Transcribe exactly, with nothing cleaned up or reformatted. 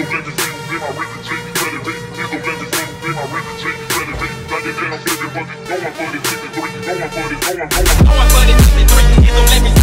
let me see you in my wrist check, let it be. Please don't let me see you in my wrist check, let it be. Like that, I'm flipping, but going for the chicken three, going for the, going, going. Going for the chicken three, please don't let me